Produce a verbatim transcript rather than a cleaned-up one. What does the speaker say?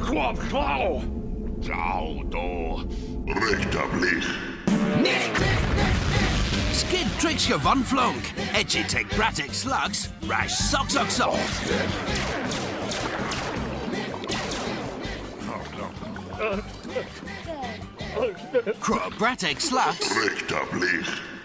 Ciao, do. Rétablir. Skid tricks je van flonk. Edgy take bratic slugs. Rash sock sock sock. Crow bratic slugs. Rétablir.